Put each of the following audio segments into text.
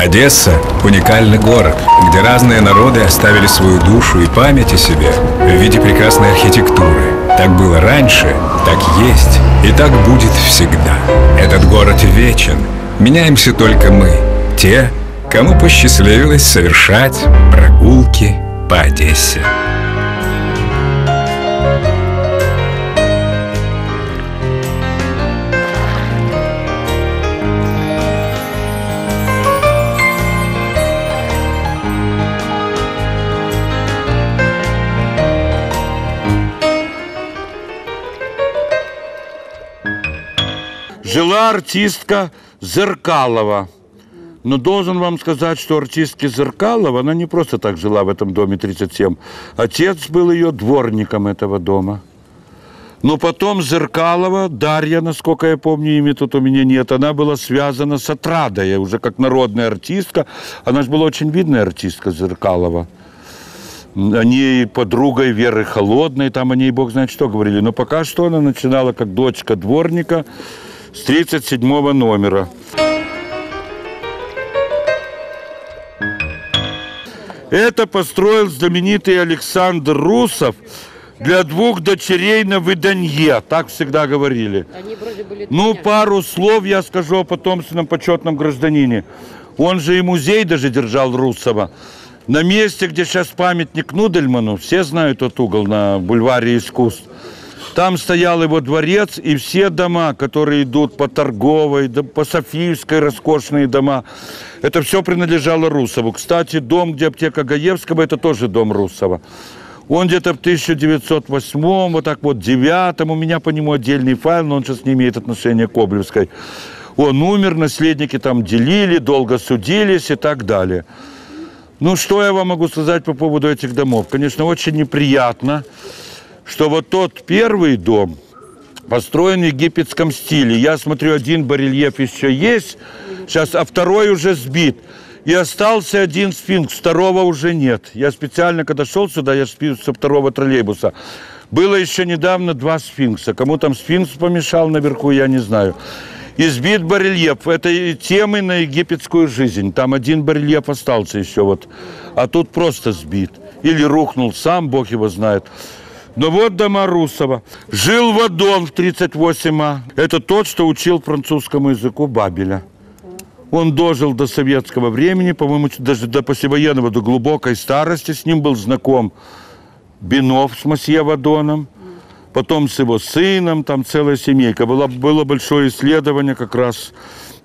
Одесса – уникальный город, где разные народы оставили свою душу и память о себе в виде прекрасной архитектуры. Так было раньше, так есть и так будет всегда. Этот город вечен. Меняемся только мы, те, кому посчастливилось совершать прогулки по Одессе. Жила артистка Зеркалова. Но должен вам сказать, что артистка Зеркалова, она не просто так жила в этом доме 37. Отец был ее дворником этого дома. Но потом Зеркалова, Дарья, насколько я помню, имя тут у меня нет, она была связана с Отрадой, уже как народная артистка. Она же была очень видная артистка Зеркалова. О ней подругой Веры Холодной, там о ней бог знает что говорили. Но пока что она начинала как дочка дворника с 37-го номера. Это построил знаменитый Александр Русов для двух дочерей на выданье, так всегда говорили. Они вроде были пару слов я скажу о потомственном почетном гражданине. Он же и музей даже держал Русова. На месте, где сейчас памятник Нудельману, все знают тот угол на бульваре искусств. Там стоял его дворец, и все дома, которые идут по Торговой, по Софиевской, роскошные дома, это все принадлежало Русову. Кстати, дом, где аптека Гаевского, это тоже дом Русова. Он где-то в 1908, вот так вот, 9-м, у меня по нему отдельный файл, но он сейчас не имеет отношения к Коблевской. Он умер, наследники там делили, долго судились и так далее. Ну, что я вам могу сказать по поводу этих домов? Конечно, очень неприятно, что вот тот первый дом построен в египетском стиле. Я смотрю, один барельеф еще есть сейчас, а второй уже сбит. И остался один сфинкс, второго уже нет. Я специально, когда шел сюда, я спил со второго троллейбуса. Было еще недавно два сфинкса. Кому там сфинкс помешал наверху, я не знаю. И сбит барельеф этой темы на египетскую жизнь. Там один барельеф остался еще вот. А тут просто сбит. Или рухнул сам, бог его знает. Но вот дома Русова. Жил Вадон в 38А. Это тот, что учил французскому языку Бабеля. Он дожил до советского времени, по-моему, даже до послевоенного, до глубокой старости. С ним был знаком Бенов с мосье Вадоном. Потом с его сыном, там целая семейка. Было большое исследование как раз.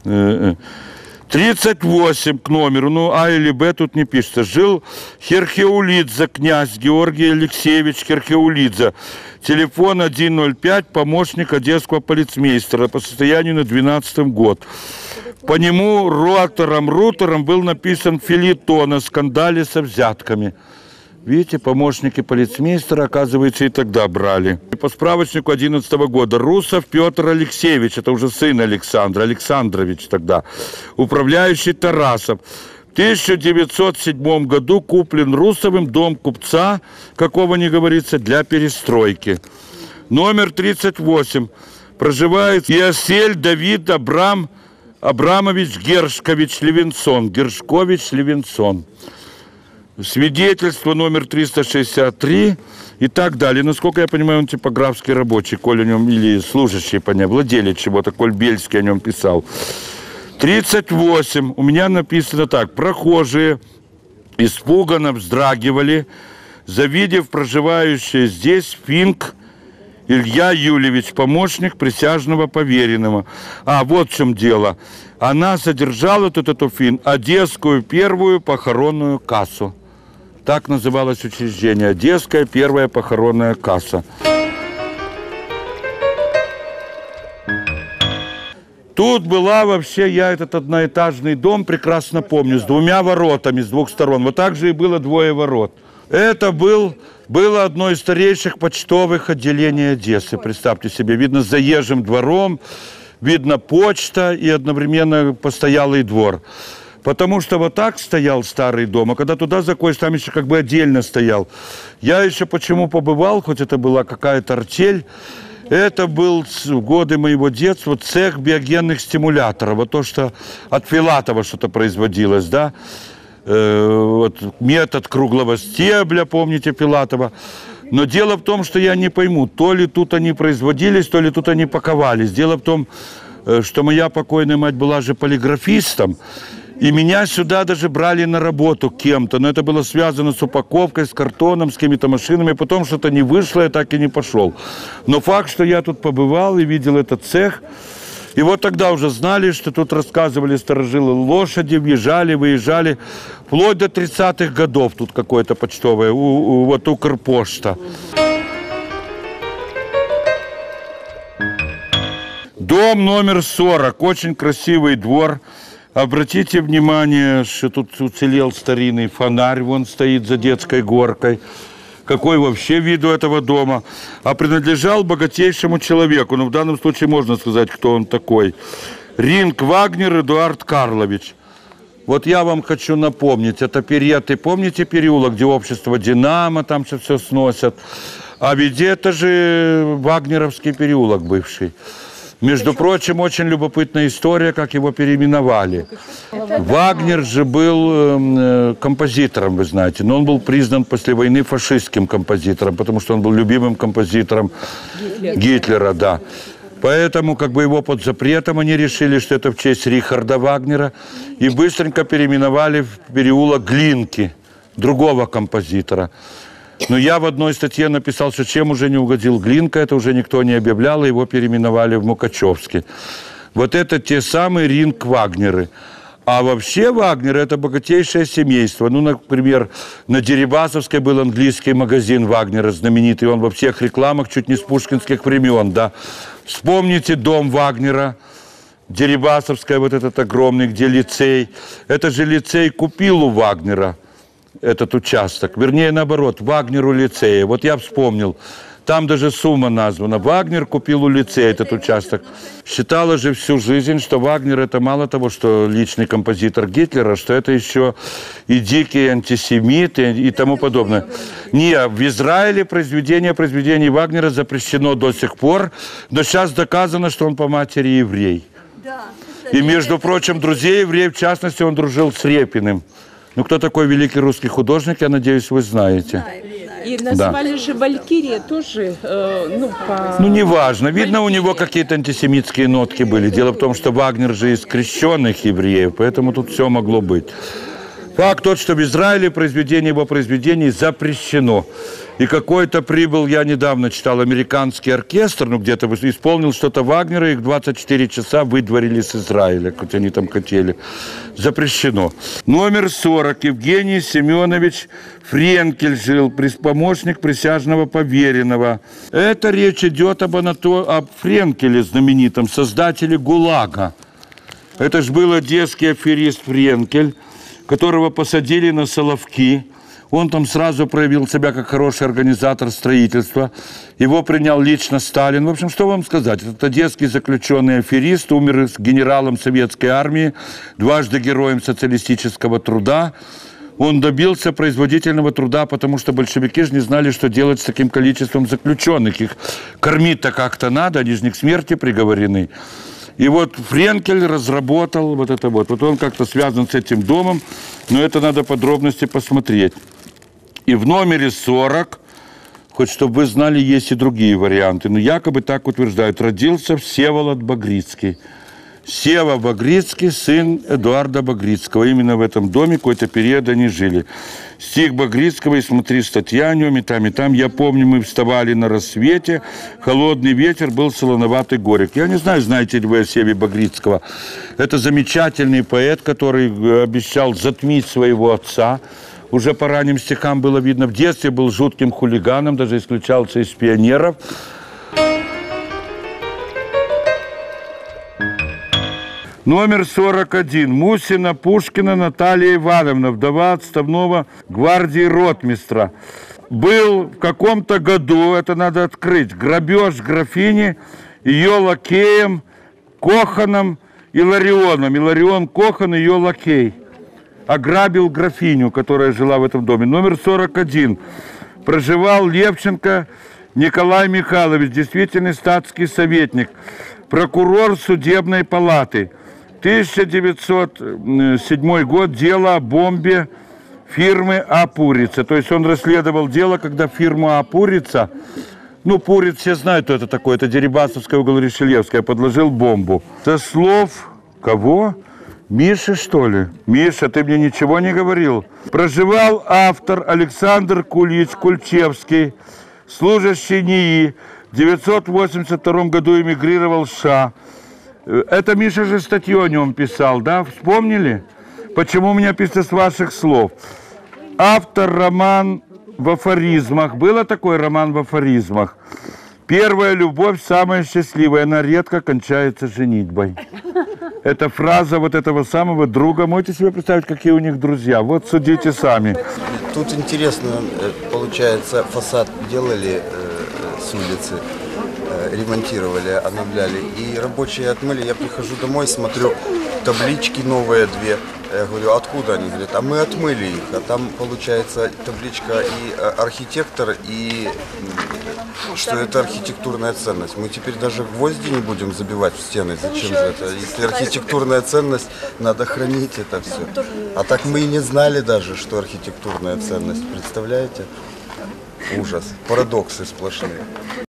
38 к номеру, ну А или Б тут не пишется. Жил Херхеулидзе, князь Георгий Алексеевич Херхеулидзе. Телефон 105, помощник одесского полицмейстера по состоянию на 12-й год. По нему рутером был написан фельетон о скандале со взятками. Видите, помощники полицмейстера, оказывается, и тогда брали. И по справочнику 11-го года Русов Петр Алексеевич, это уже сын Александра, Александрович тогда, управляющий Тарасов. В 1907 году куплен Русовым дом купца, какого не говорится, для перестройки. Номер 38. Проживает Иосель Давид Абрамович Гершкович Левинсон. Гершкович Левинсон. Свидетельство номер 363 и так далее. Насколько я понимаю, он типографский рабочий, коль о нем, или служащий, владелец чего-то, коль Бельский о нем писал. 38. У меня написано так. Прохожие испуганно вздрагивали, завидев проживающий здесь финк Илья Юлевич, помощник присяжного поверенного. А, вот в чем дело. Она содержала тут эту Одесскую первую похоронную кассу. Так называлось учреждение. Одесская первая похоронная касса. Тут была вообще, я этот одноэтажный дом прекрасно помню, с двумя воротами, с двух сторон. Вот так же и было двое ворот. Это было одно из старейших почтовых отделений Одессы, представьте себе. Видно, с заезжим двором, видно почта и одновременно постоялый двор. Потому что вот так стоял старый дом, а когда туда заходишь, там еще как бы отдельно стоял. Я еще почему побывал, хоть это была какая-то артель, Это был в годы моего детства цех биогенных стимуляторов. Вот то, что от Филатова что-то производилось, да. Вот метод круглого стебля, помните, Филатова. Но дело в том, что я не пойму, то ли тут они производились, то ли тут они паковались. Дело в том, что моя покойная мать была же полиграфистом, и меня сюда даже брали на работу кем-то, но это было связано с упаковкой, с картоном, с какими-то машинами, потом что-то не вышло, я так и не пошел. Но факт, что я тут побывал и видел этот цех, и вот тогда уже знали, что тут рассказывали старожилы, лошади въезжали, выезжали, вплоть до 30-х годов тут какое-то почтовое, вот Укрпошта. Дом номер 40, очень красивый двор. Обратите внимание, что тут уцелел старинный фонарь, вон стоит за детской горкой. Какой вообще вид у этого дома. А принадлежал богатейшему человеку. Ну, в данном случае можно сказать, кто он такой. Ринг Вагнер Эдуард Карлович. Вот я вам хочу напомнить, это период, помните переулок, где общество «Динамо», там все сносят. А ведь это же Вагнеровский переулок бывший. Между прочим, очень любопытная история, как его переименовали. Вагнер же был композитором, вы знаете, но он был признан после войны фашистским композитором, потому что он был любимым композитором Гитлера, да. Поэтому как бы его под запретом они решили, что это в честь Рихарда Вагнера, и быстренько переименовали в переулок Глинки, другого композитора. Но я в одной статье написал, что чем уже не угодил Глинка, это уже никто не объявлял, и его переименовали в Мукачевский. Вот это те самые Ринг Вагнеры. А вообще Вагнер – это богатейшее семейство. Ну, например, на Дерибасовской был английский магазин Вагнера знаменитый. Он во всех рекламах чуть не с пушкинских времен, да. Вспомните дом Вагнера, Дерибасовская, вот этот огромный, где лицей. Это же лицей купил у Вагнера этот участок. Вернее, наоборот, Вагнеру лицея. Вот я вспомнил. Там даже сумма названа. Вагнер купил у лицея этот участок. Считала же всю жизнь, что Вагнер это мало того, что личный композитор Гитлера, что это еще и дикий антисемит и тому подобное. Не, в Израиле произведение Вагнера запрещено до сих пор, но сейчас доказано, что он по матери еврей. И, между прочим, друзей евреев, в частности, он дружил с Репиным. Ну, кто такой великий русский художник, я надеюсь, вы знаете. И назвали же Валькирия тоже, Ну, неважно. Видно, у него какие-то антисемитские нотки были. Дело в том, что Вагнер же из крещенных евреев, поэтому тут все могло быть. Факт тот, что в Израиле его произведений запрещено. И какой-то прибыл, я недавно читал, американский оркестр, ну, где-то исполнил что-то Вагнера, их 24 часа выдворили с Израиля, хоть они там хотели. Запрещено. Номер 40. Евгений Семенович Френкель жил, помощник присяжного поверенного. Это речь идет об Френкеле знаменитом, создателе ГУЛАГа. Это же был одесский аферист Френкель, которого посадили на Соловки. Он там сразу проявил себя как хороший организатор строительства. Его принял лично Сталин. В общем, что вам сказать? Этот одесский заключенный аферист умер генералом советской армии, дважды героем социалистического труда. Он добился производительного труда, потому что большевики же не знали, что делать с таким количеством заключенных. Их кормить-то как-то надо, они же не к смерти приговорены. И вот Френкель разработал вот это вот. Вот он как-то связан с этим домом, но это надо подробности посмотреть. И в номере 40, хоть чтобы вы знали, есть и другие варианты, но якобы так утверждают, родился Всеволод Багрицкий. Сева Багрицкий, сын Эдуарда Багрицкого. Именно в этом доме какой-то период они жили. Стих Багрицкого, и смотри, статья о нем, и там. Я помню, мы вставали на рассвете, холодный ветер, был солоноватый горек. Я не знаю, знаете ли вы о Севе Багрицкого. Это замечательный поэт, который обещал затмить своего отца. Уже по ранним стихам было видно. В детстве был жутким хулиганом, даже исключался из пионеров. Номер 41. Мусина Пушкина Наталья Ивановна, вдова отставного гвардии ротмистра. Был в каком-то году, это надо открыть, грабеж графини, ее лакеем Коханом Иларионом. Иларион Кохан, ее лакей. Ограбил графиню, которая жила в этом доме. Номер 41. Проживал Левченко Николай Михайлович, действительный статский советник, прокурор судебной палаты. 1907 год, дело о бомбе фирмы «Апурица». То есть он расследовал дело, когда фирма «Апурица», ну, Пуриц все знают, что это такое, это Дерибасовская, угол Ришельевская, подложил бомбу. Со слов кого? Миши, что ли? Миша, ты мне ничего не говорил. Проживал автор Александр Кулич Кульчевский, служащий НИИ, в 1982 году эмигрировал в США. Это Миша же статью о нем писал, да? Вспомнили? Почему у меня пишется с ваших слов? Автор роман в афоризмах. Было такой роман в афоризмах? Первая любовь самая счастливая, она редко кончается женитьбой. Это фраза вот этого самого друга. Можете себе представить, какие у них друзья? Вот судите сами. Тут интересно, получается, фасад делали с улицы, ремонтировали, обновляли. И рабочие отмыли. Я прихожу домой, смотрю, таблички новые две. Я говорю, откуда они? Говорят, а мы отмыли их. А там, получается, табличка и архитектор, и что это архитектурная ценность. Мы теперь даже гвозди не будем забивать в стены. Зачем же это? Если архитектурная ценность, надо хранить это все. А так мы и не знали даже, что архитектурная ценность. Представляете? Ужас. Парадоксы сплошные.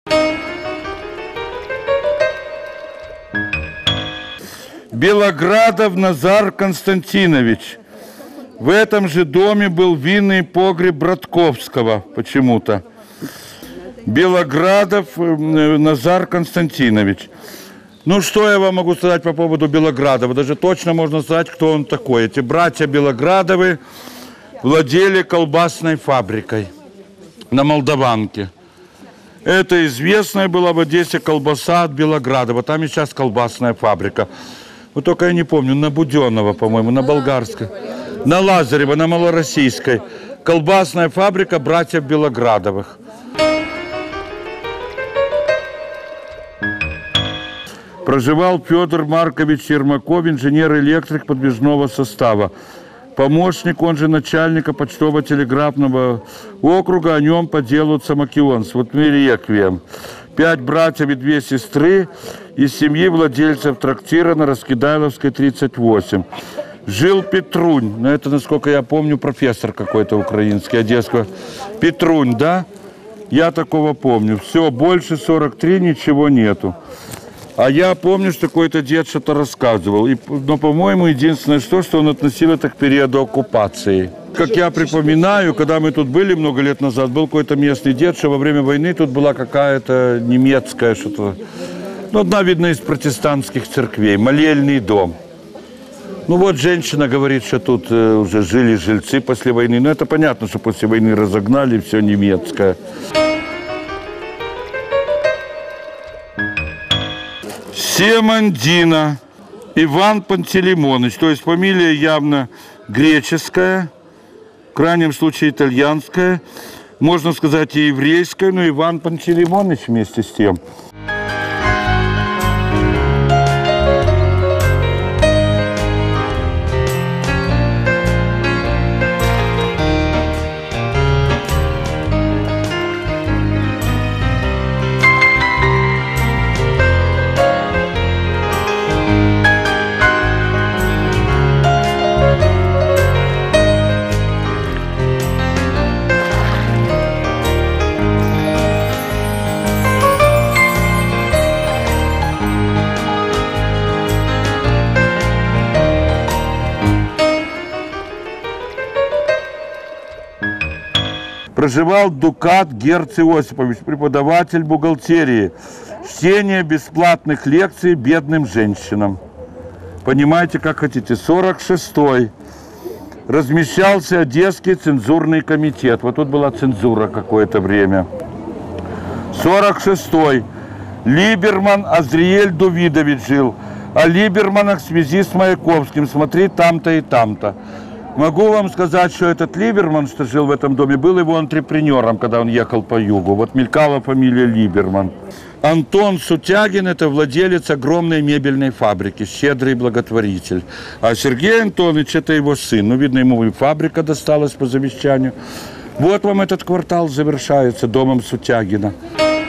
Белоградов Назар Константинович. В этом же доме был винный погреб Братковского почему-то. Белоградов Назар Константинович. Ну, что я вам могу сказать по поводу Белоградова? Даже точно можно сказать, кто он такой. Эти братья Белоградовы владели колбасной фабрикой на Молдаванке. Это известная была в Одессе колбаса от Белоградова. Там и сейчас колбасная фабрика. Вот только я не помню, на Буденного, по-моему, на Болгарской. На Лазарева, на Малороссийской. Колбасная фабрика братьев Белоградовых. Проживал Федор Маркович Ермаков, инженер-электрик подвижного состава. Помощник, он же начальника почтово-телеграфного округа, о нем по делу Цамакионс. Вот реквием. 5 братьев и 2 сестры из семьи владельцев трактира на Раскидайловской, 38. Жил Петрунь, ну это, насколько я помню, профессор какой-то украинский, одесского. Петрунь, да? Я такого помню. Все, больше 43, ничего нету. А я помню, что какой-то дед что-то рассказывал. Но, по-моему, единственное, что он относил это к периоду оккупации. Как я припоминаю, когда мы тут были много лет назад, был какой-то местный дед, что во время войны тут была какая-то немецкая что-то. Ну, одна, видно, из протестантских церквей, молельный дом. Ну, вот женщина говорит, что тут уже жили жильцы после войны. Ну, это понятно, что после войны разогнали все немецкое. Семандина Иван Пантелеймонович, то есть фамилия явно греческая, в крайнем случае итальянская, можно сказать и еврейская, но Иван Пантелеймонович вместе с тем. Проживал Дукат Герц Иосипович, преподаватель бухгалтерии. Чтение бесплатных лекций бедным женщинам. Понимаете, как хотите. 46-й. Размещался Одесский цензурный комитет. Вот тут была цензура какое-то время. 46-й. Либерман Азриэль Дувидович жил. О Либерманах в связи с Маяковским. Смотри, там-то и там-то. Могу вам сказать, что этот Либерман, что жил в этом доме, был его антрепренером, когда он ехал по югу. Вот мелькала фамилия Либерман. Антон Сутягин – это владелец огромной мебельной фабрики, щедрый благотворитель. А Сергей Антонович – это его сын. Ну, видно, ему и фабрика досталась по завещанию. Вот вам этот квартал завершается домом Сутягина.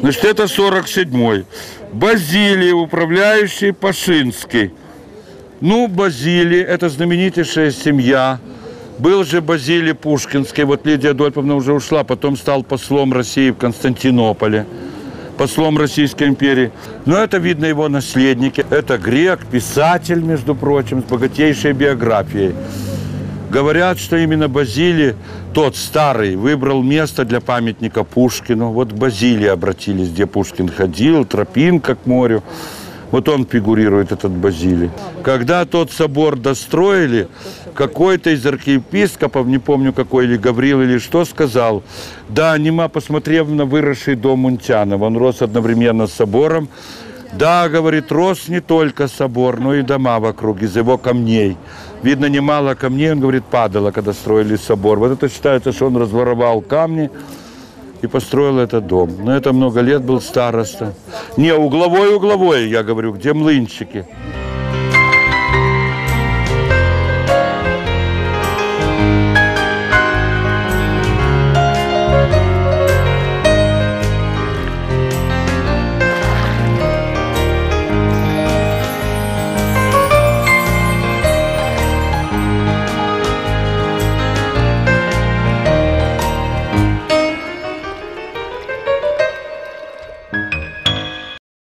Значит, это 47-й. Базилий, управляющий Пашинский. Ну, Базилий, это знаменитейшая семья. Был же Базилий Пушкинский, вот Лидия Адольфовна уже ушла, потом стал послом России в Константинополе, послом Российской империи. Но это, видно, его наследники. Это грек, писатель, между прочим, с богатейшей биографией. Говорят, что именно Базилий, тот старый, выбрал место для памятника Пушкину. Вот к Базилии обратились, где Пушкин ходил, тропинка к морю. Вот он фигурирует, этот Базилий. Когда тот собор достроили, какой-то из архиепископов, не помню какой, или Гаврил, или что, сказал: да, нема, посмотрев на выросший дом Мунтянова. Он рос одновременно с собором. Да, говорит, рос не только собор, но и дома вокруг, из его камней. Видно, немало камней, он говорит, падало, когда строили собор. Вот это считается, что он разворовал камни и построил этот дом. Но это много лет был староста. Не, угловой, я говорю, где млынчики.